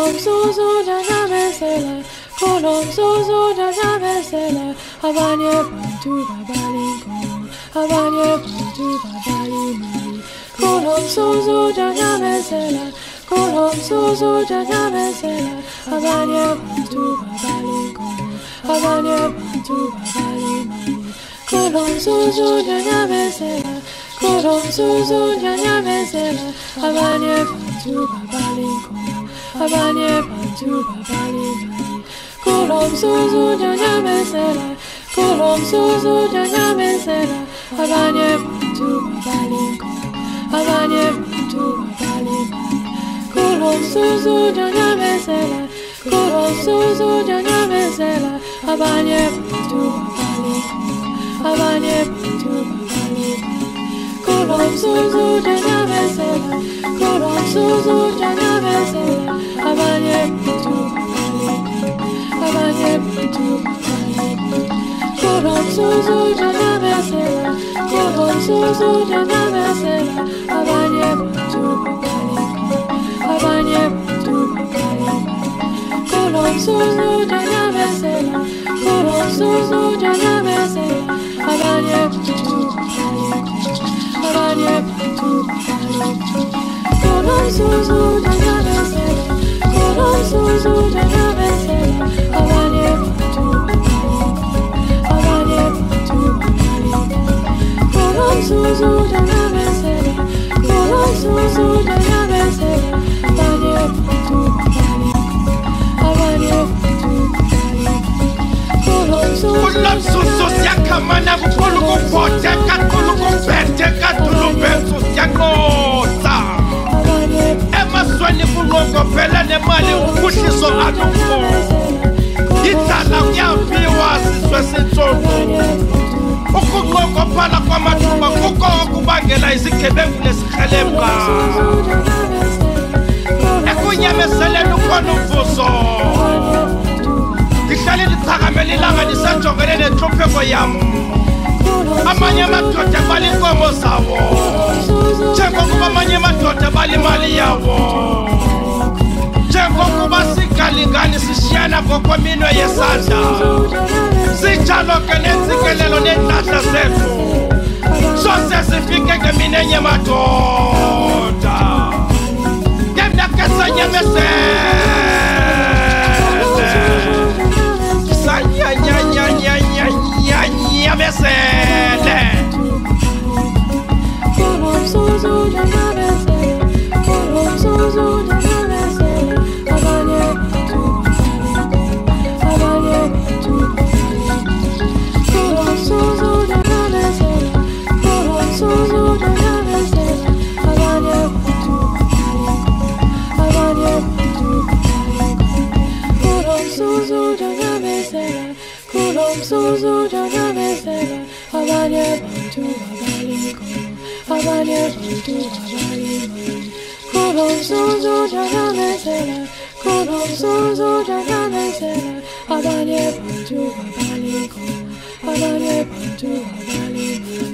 Kolom suzu jana mesela, kolom suzu jana mesela. Abanye bantu babalingo, abanye bantu babalimali. Kolom suzu jana mesela, kolom suzu jana mesela. Abanye bantu babalingo, abanye bantu babalimali. Kolom suzu jana mesela, kolom suzu jana mesela. Abanye bantu babalingo, abanye bantu babalimali. Kolom suzu jana mesela, kolom suzu jana mesela. Abanye bantu babalingo, abanye bantu babalimali. Kolom suzu jana mesela, kolom suzu jana mesela. Abanye bantu babalingo, abanye bantu babalimali. Kolom suzu jana mesela, kolom suzu jana mesela. Abanye bantu babalingo, abanye bantu babalimali. Kolom suzu jana mesela, kolom suzu jana mesela. Abanye bantu babalingo, abanye bantu babalimali. Kolom suzu jana mesela, kolom suzu jana mesela. Abanye bantu babalingo, abanye bantu babalimali. Kolom suzu jana mesela, kolom suzu jana mesela. Abanye bantu babalingo, abanye bantu babalimali. Kolom suzu jana mesela, kolom suzu jana mesela. Abanye bantu babalingo, abanye bantu babalimali. Kolom suzu siyakamana bukhulu kuphote kakhulu kumphethe kakhulu benzo siyanqosa emasweni kunqongophela nemali uphuhliso alukho idala kuyaphiwa sizwe sintsundu ukunqongophala kwamathuba kuko okubangela izigebengu nezikrelemqa ekunyameseleni ukhona umvuzo ndihlale ndichakamela ilanga ndisajongene nentlupheko yam amanye amadoda bala iinkomo zawo njengokuba amanye amadoda bala imali yawo njengokuba singalingani sishiyana ngokweminwe yesandla sinjalo ke nentsikelelo neentlahla zethu zose zifike ngemini enye madoda ngemnake sanyamesele Yamesele kolom suzu jana mesela, kolom suzu jana mesela. Abanye bantu babalingo, abanye bantu babalimali. Kolom suzu jana mesela, kolom suzu jana mesela. Abanye bantu babalingo, abanye bantu babalimali. Kolom suzu jana mesela, kolom suzu jana mesela. Abanye bantu babalingo, abanye bantu babalimali. Kolom suzu jana mesela, kolom suzu jana mesela. Abanye bantu babalingo, abanye bantu babalimali.